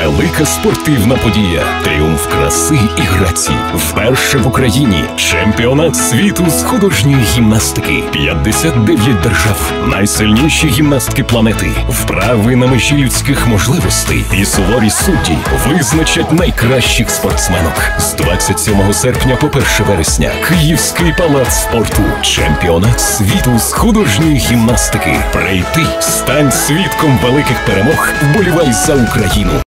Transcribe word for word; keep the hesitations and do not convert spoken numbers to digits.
Велика спортивна подія, тріумф краси і грації. Вперше в Україні чемпіонат світу з художньої гімнастики. п'ятдесят дев'ять держав, найсильніші гімнастки планети, вправи на межі людських можливостей і суворі судді визначать найкращих спортсменок. З двадцять сьомого серпня по перше вересня Київський палац спорту. Чемпіонат світу з художньої гімнастики. Прийти, стань свідком великих перемог, вболівай за Україну.